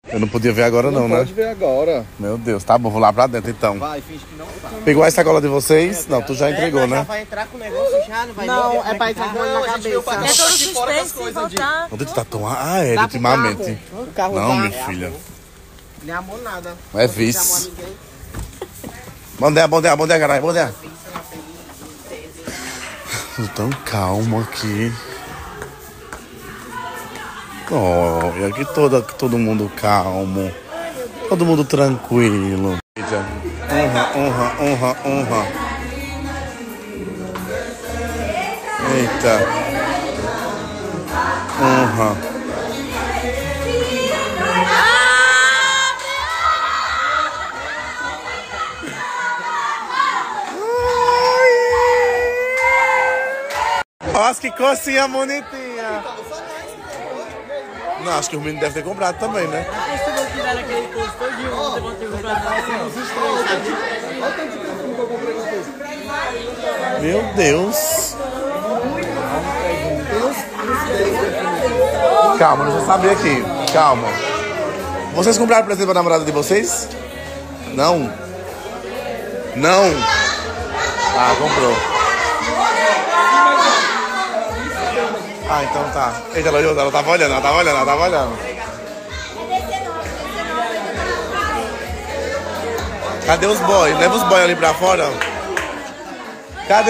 Eu não podia ver agora não, né? Pode ver agora. Meu Deus, tá bom, vou lá pra dentro então. Vai, finge que não tá. Pegou a sacola de vocês? Não, tu já entregou, né? Já vai entrar com o negócio já, não vai Não, é pra entrar na cabeça. É todo suspense sem voltar. Onde tu tá tão... Ah, é, ultimamente. O carro Não, tá... minha filha. Nem amor nada. Não é vice. Bom dia, caralho, bom dia. Tô tão calmo aqui. Olha, aqui todo mundo calmo. Todo mundo tranquilo. Honra. Eita. Honra. Nossa, que cocinha bonitinha. Não, acho que o menino deve ter comprado também, né? Se você tiver aquele curso todinho, você vai ter comprado Meu Deus. Calma, deixa eu saber aqui. Calma. Vocês compraram presente pra namorada de vocês? Não? Não? Ah, comprou. Ah, então tá. Eita, ela tava olhando. Cadê os boys? Leva os boys ali pra fora. Cadê?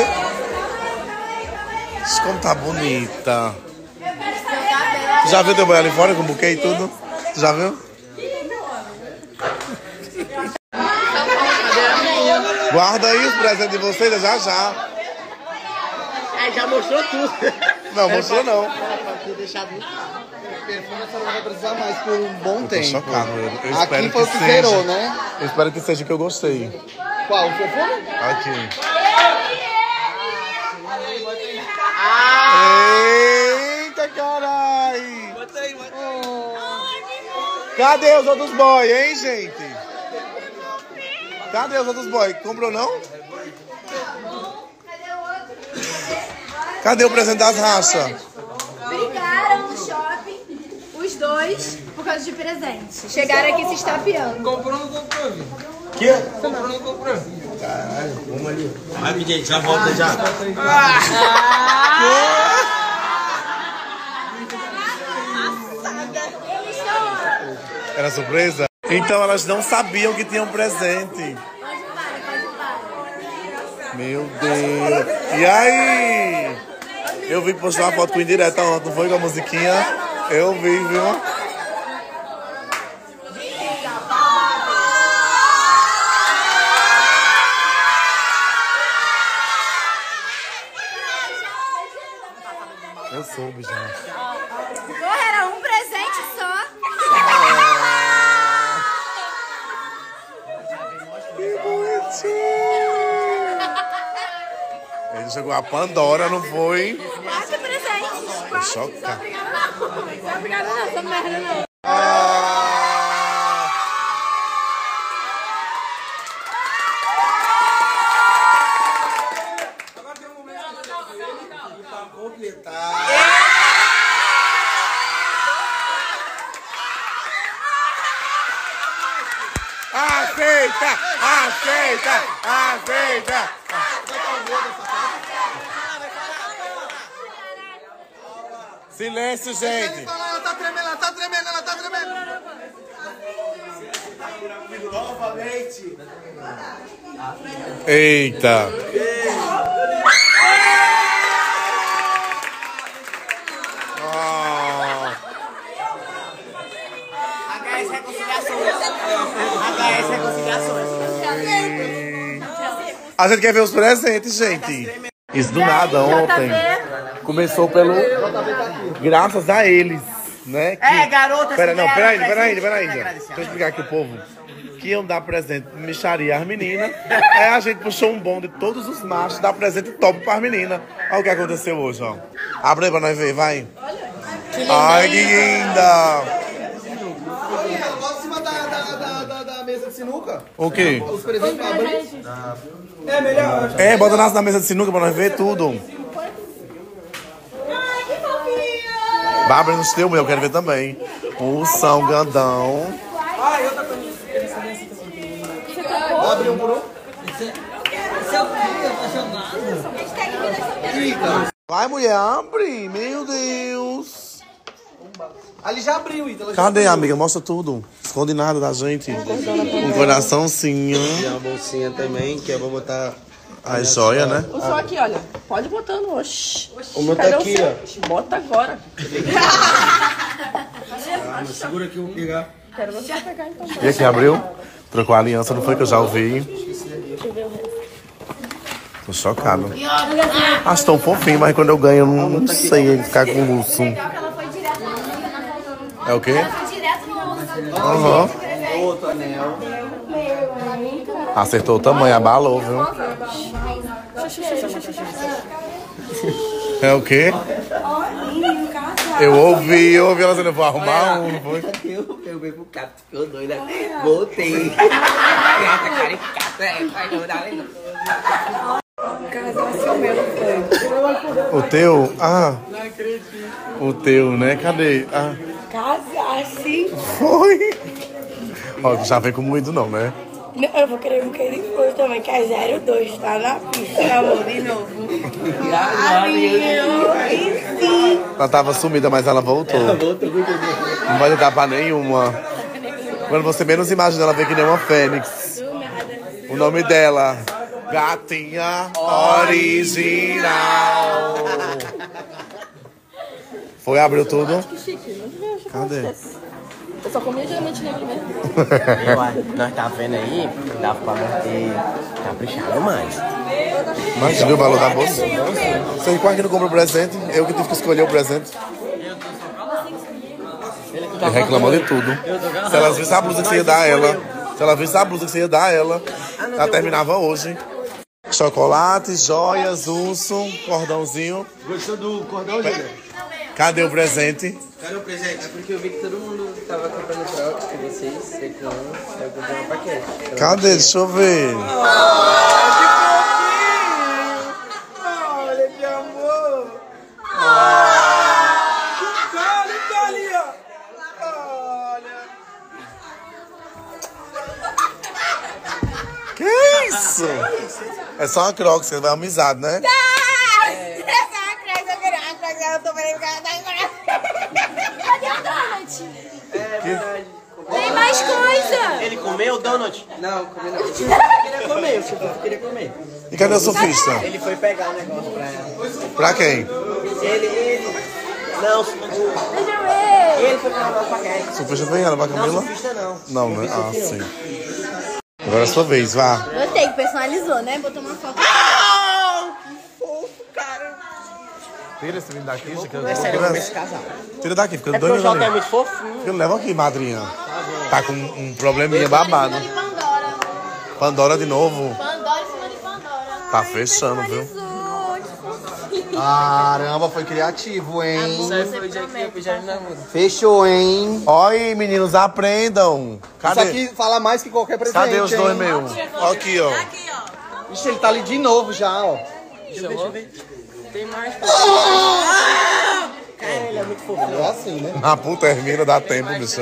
Como tá bonita. Tu já viu teu boy ali fora com buquê e tudo? Tu já viu? Guarda aí os presentes de vocês já. É, já mostrou tudo. Não, mostrou não. Perfume essa não vai precisar mais por um bom Tô tempo. chocado. Eu Aqui espero foi o que que seja. zerou, né? Eu espero que seja que eu gostei. Qual? O perfume? Aqui. Eita, carai! Cadê os outros boys, hein, gente? Cadê os outros boys? Comprou não? Cadê o presente das raças? Brigaram no shopping, os dois, por causa de presente. Chegaram aqui se estapeando. Comprou ou não comprou, viu? Que? Comprou ou não comprou? Caralho, vamos ali. Vai, gente, já volta já. Era surpresa? Então elas não sabiam que tinham presente. Meu Deus. E aí? Eu vi que postou uma foto com indireta ontem, não foi com a musiquinha? Eu vi, viu? Eu soube já. Porra, era um presente só. Que bonitinho. Ele jogou a Pandora, não foi? 4 presentes. 4. Chocado. Não, obrigada não, essa merda não. Aceita! Silêncio, gente! Ela tá tremendo. Novamente. Eita! HS Reconciliações. A gente quer ver os presentes, gente. Isso do nada, ontem. Começou pelo... Graças a eles, né? Que... garota. Peraí. Deixa eu explicar aqui o povo. Que iam dar presente micharia às meninas. Aí a gente puxou um bonde de todos os machos, dar presente top pras meninas. Olha o que aconteceu hoje, ó. Abre aí pra nós ver, vai. Ai, que linda! Bota em cima da mesa de sinuca. O quê? Os presentes pra abrir. É melhor. É, bota na mesa de sinuca pra nós ver tudo. Ai, que fofinho. Bárbara, no teu, eu quero ver também. O São Gandão. Ah, eu tô com abre um por um. Vai, mulher, abre. Meu Deus. Ali já abriu, Ítalo. Cadê, amiga? Mostra tudo. Esconde nada da gente. Um coraçãozinho. Tem uma bolsinha também, que eu vou botar... A joia, né? O seu aqui, olha. Pode botando, oxi. O meu tá Cadê aqui, seu? ó. Bota agora. Segura aqui, eu vou pegar. Quero você pegar então. E aqui, abriu? Trocou a aliança, não foi que eu já ouvi? Tô chocado. Acho tão fofinho, mas quando eu ganho, eu não sei ele ficar com o urso. É o quê? Aham. Outro anel. Acertou o tamanho, abalou, viu? É o quê? Eu ouvi ela dizendo, eu vou arrumar um, não foi? Eu veio pro cara, ficou doida. Voltei. Gata, caricata, vai jogar legal. O teu? Ah. O teu, né? Cadê? Ah. Casasse. Foi. Ó, já vem com moído não, né? Não, eu vou querer um bocadinho depois também, que é 02, tá na pista, amor, de novo. Ela tava sumida, mas ela voltou. Não vai dar pra nenhuma. Quando você menos imagina, ela vem que nem uma fênix. O nome dela, Gatinha Original. Foi, abriu tudo? Cadê? Eu só comia geralmente nele mesmo. Nós tá vendo aí, dá pra manter caprichado mais. Mas viu o valor da bolsa? Você quase que não compra o presente. Eu que tive que escolher o presente. Ele reclamou de tudo. Se ela visse a blusa que você ia dar a ela, ela terminava hoje. Chocolate, joias, urso, cordãozinho. Gostou do cordão, Júlia? Cadê o presente? Cadê o presente? É porque eu vi que todo mundo tava comprando trocas com vocês, reclamando, aí eu comprei uma paquete. Cadê? Deixa eu ver. Olha que amor. Olha ali, ó. Olha. Que isso? É só uma croque, você vai amizade, né? Cadê o donut? É verdade. Tem mais coisa. Ele comeu o donut? Não, comeu não. Eu queria comer, o Silvio queria comer. E cadê o surfista? Ele foi pegar o negócio pra ela. Pra quem? Ele. Não, Deixa eu ver. ele foi pegar o nosso paquete. Surfista vem ela pra Não, Camila? surfista não. Não, né? Ah, sim. Agora é a sua vez, vá. Gostei, personalizou, né? Botou uma foto. Tira esse menino daqui, É sério, eu vou esse casal. Tira daqui, fica É dois porque o Jota é minutos. muito fofinho. Filho, leva aqui, madrinha. Tá com um probleminha babado. Pandora. Pandora de novo. Pandora em cima de Pandora. Tá fechando, viu? Caramba, foi criativo, hein? Isso aí foi o dia que eu pedi a namoro. Fechou, hein? Olha aí, meninos, aprendam. Isso Cadê? aqui fala mais que qualquer presente, Cadê os dois hein? meus? Ó aqui, ó. Ixi, ele tá ali de novo já, ó. Deixa eu ver. Tem mais. Ele é muito fofinho. É assim, né? A puta termina, dá tempo, bicho.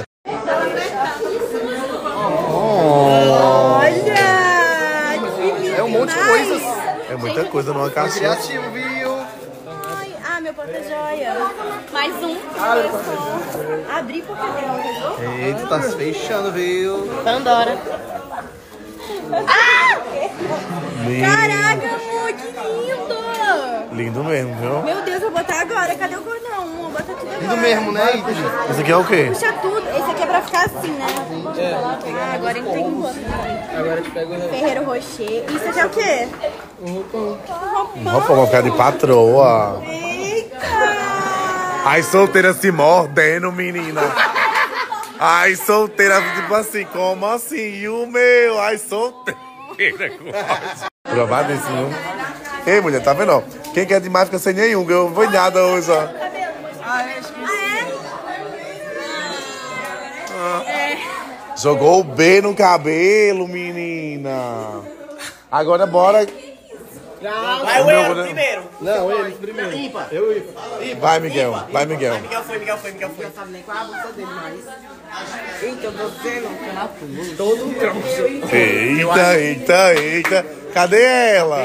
É um monte de coisas. É muita coisa numa caixinha. Criativo, viu? Ah, meu porta-joia. Mais um. Abri porque tem Eita, tá se fechando, viu? Pandora. Lindo. Caraca, amor, que lindo. Lindo mesmo, viu? Meu Deus, eu vou botar agora. Cadê o cordão, amor? Bota tudo agora. Lindo mesmo, né, Ítalo? Esse aqui é o quê? Puxa tudo. Esse aqui é pra ficar assim, né? Ah, agora ele tem que botar. Agora eu te pego o Ferreiro Rocher. Isso aqui é o quê? Um roupão, uma cara de patroa. Eita! Ai, solteira se mordendo, menina. Ai, solteira, tipo assim, como assim? E o meu? Ai, solteira. Provadíssimo. Ei, mulher, tá vendo? Ó? Quem quer demais fica sem nenhum. Eu vou nada hoje, ó. Jogou o B no cabelo, menina. Agora bora. Vai o Elo primeiro. Não, ele primeiro. Ímpar. Eu ia. Vai, Miguel. Vai, Miguel. Miguel foi. Não sabe nem qual é a bolsa dele, mas... Eita, você não tá todo troncho. Eita. Cadê ela?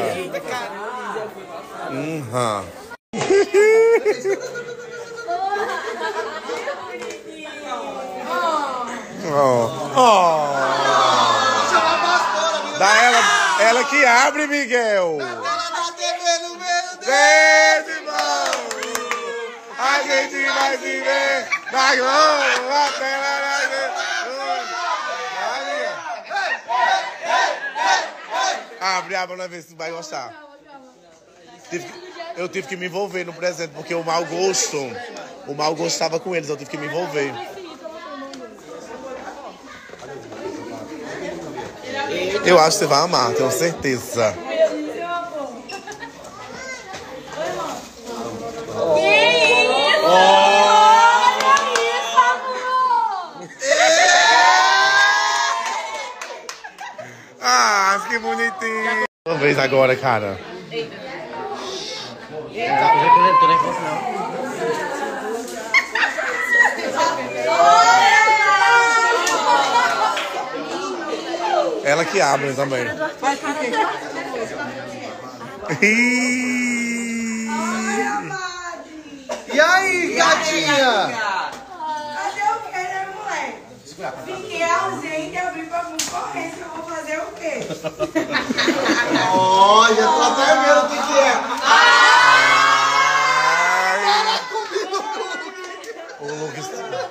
Dá ela que abre, Miguel. Verde, irmão. A gente vai se ver na Globo até lá. Abre pra ver se tu vai gostar. Eu tive que me envolver no presente, porque o mau gosto estava com eles, eu tive que me envolver. Eu acho que você vai amar, tenho certeza. Ah, que bonitinho. Uma vez agora, cara. Ela que abre também. E aí, gatinha? Fazer o que, né, moleque? Fiquei ausente, abri pra concorrência, eu vou fazer o quê? Ó, já tô até vendo o que é. O Lucas.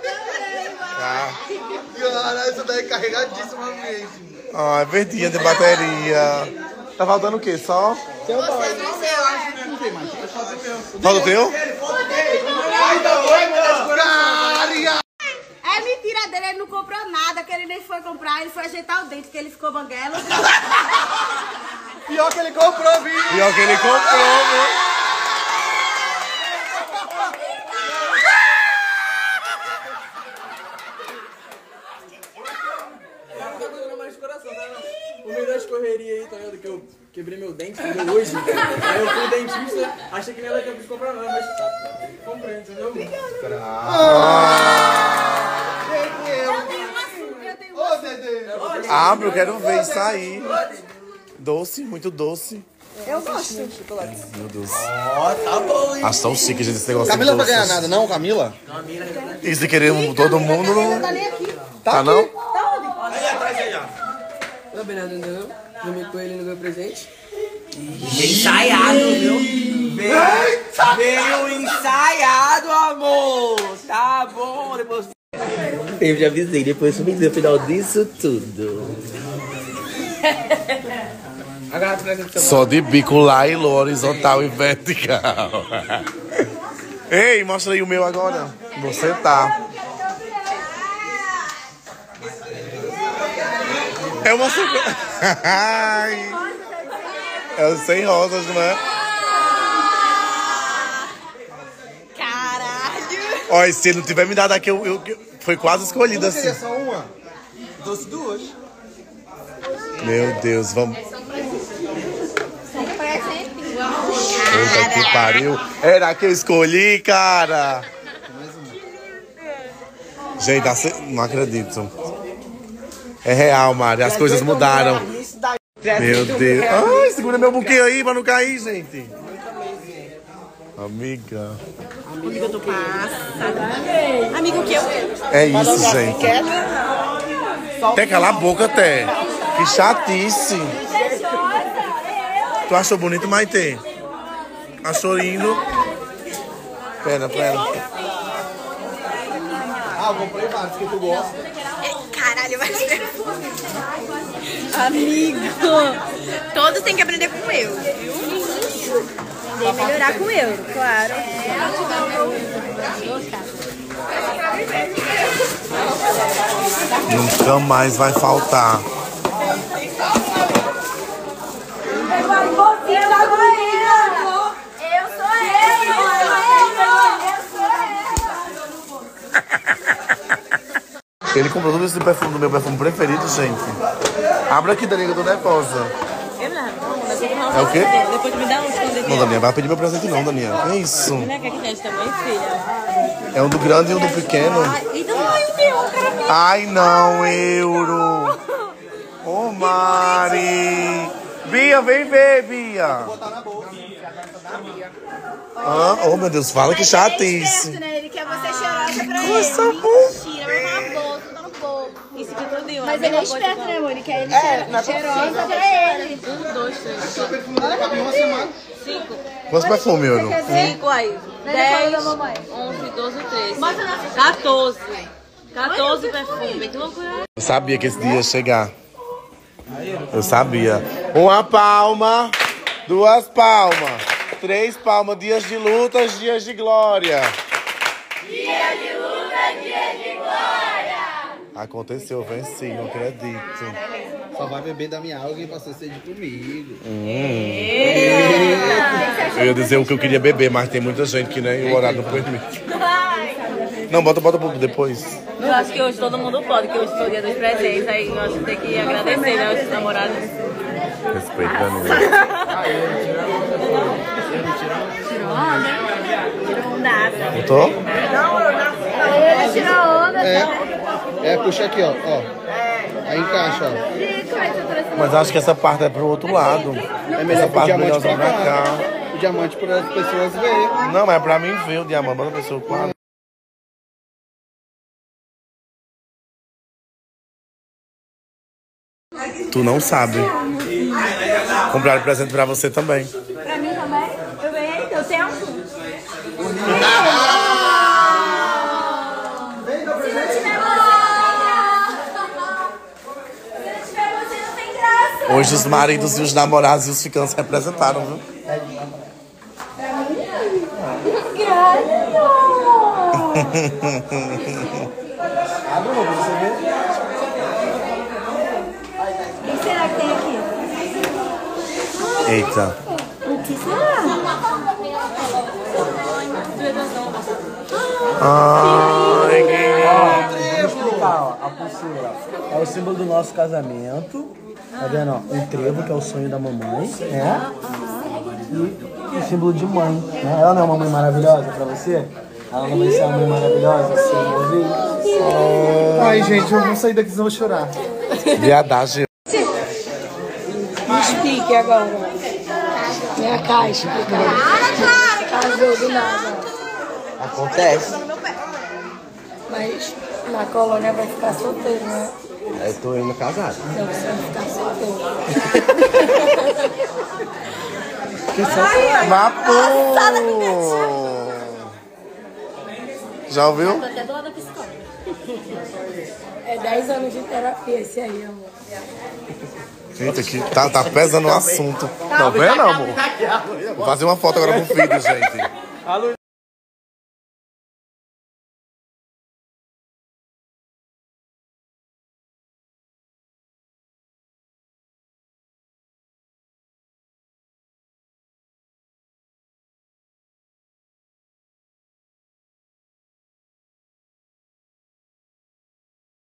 Cara, isso daí é carregadíssima mesmo. Ah, é verdinha de bateria. Tá faltando o quê? Só? Falta o teu? É mentira dele, ele não comprou nada, que ele nem foi comprar, ele foi ajeitar o dente, que ele ficou banguela. Pior que ele comprou, viu? Pior que ele comprou, viu? O meio das correrias aí, tá vendo? Que eu quebrei meu dente, entendeu? Hoje. Aí eu fui no dentista, achei que nem ela tinha que comprar nada, mas comprei, entendeu? Ô, Dedê. Abre, eu quero ver isso aí. Doce, muito doce. Eu gosto. Meu Deus. Ó, tá bom, hein? Acho tão chique, gente, esse negócio Camila de não vai ganhar doces. nada, não, Camila? Isso de querer todo mundo, não... Tá nem aqui. Tá não? Tá bem, entendeu? Dormi com ele no meu presente. Ensaiado, viu? Veio ensaiado, amor. Tá bom, depois... Eu já avisei, depois eu me dizer o final disso tudo. Só de bico lá e horizontal e vertical. Ei, mostra aí o meu agora. Você tá. É uma surpresa. É o sem rosas, não é? Caralho! Olha, se ele não tiver me dado aqui, foi quase escolhido Não queria assim. só uma? Doce duas. Meu Deus, vamos. São presentinhos. Puta que pariu. Era que eu escolhi, cara. Gente, não acredito. É real, Mari. As coisas mudaram. Meu Deus. Ai, segura meu buquê aí pra não cair, gente. Amiga. Amiga, eu tô passada. Amigo, o que eu... É isso, gente. Até calar a boca, até. Que chatice. Tu achou bonito, Maitê? Achou lindo? Pera. Ah, eu comprei vários que tu gosta. Caralho, vai ser... Amigo, todos têm que aprender com eu, viu? Aprender a melhorar com eu, claro. Nunca mais vai faltar. Ele comprou todo esse perfume do meu perfume preferido, gente. Abre aqui, Daniela, do Nervosa. É o quê? Depois me dá um escondidinho. Não, Daniel, vai pedir meu presente não, Daniel. Que é isso? Mulher, quer que tem também, filha? É um do grande e um do pequeno. Então vai o meu, cara. Ai, não, euro. Ô, Mari. Bia, vem ver, Bia. Ah, oh, meu Deus, fala que chatice. Né? Ele quer você cheirosa pra Coisa ele. boa. Mentira, vai na bolsa, tá no bolso. Isso que tudo deu. Mas ele é esperto, né, amor? Ele quer ele cheirosa pra ele. 1, 2, 3, Seu perfume dele cabe uma semana. 5. Quantos perfumes, euro? 5 aí. 10, 11, 12, 13. 14. 14 perfumes. Que loucura. Eu sabia que esse dia ia chegar. Eu sabia. Uma palma, 2 palmas, 3 palmas. Dias de lutas, dias de glória. Dia de luta, dia de glória. Aconteceu, venci, não acredito. Só vai beber da minha água e passou sede comigo. Eu ia dizer o que eu queria beber, mas tem muita gente que nem o horário não permite. Não, bota um pouco depois. Eu acho que hoje todo mundo pode, que hoje foi o dia dos presentes. Aí eu acho que tem que agradecer, né, os namorados. Respeito, Danilo. Botou? Ele tirou onda. Puxa aqui, ó. Aí encaixa, ó. Mas acho que essa parte é pro outro lado. É melhor Essa pro parte diamante melhor pra pra cá. cá. O diamante para as pessoas verem. Não, mas é pra mim ver o diamante. Bota a pessoa quase. Tu não sabe. Compraram presente pra você também. Pra mim também? Eu ganhei teu tempo? Se não tiver você, não tem graça. Hoje os maridos e os namorados e os ficantes representaram, viu? O que será que tem aqui? Eita. O que será? Ai, que... Vou explicar, ó. A pulseira é o símbolo do nosso casamento. Tá vendo, ó? O trevo, que é o sonho da mamãe, né? E o símbolo de mãe, né? Ela não é uma mãe maravilhosa pra você? Ela não vai ser uma mãe maravilhosa, assim, ouvir? Ai, gente, eu vou sair daqui, senão eu vou chorar. Viadagem. Me explique agora. Minha caixa. Casou do nada. Acontece. Mas na colônia vai ficar solteiro, né? Eu tô indo casado. Então você vai ficar solteiro. Vapo! Já ouviu? Até do lado da psicóloga. É 10 anos de terapia esse aí, amor. Eita, que tá pesando o assunto. Não, vem não, amor. Vou fazer uma foto agora com o filho, gente.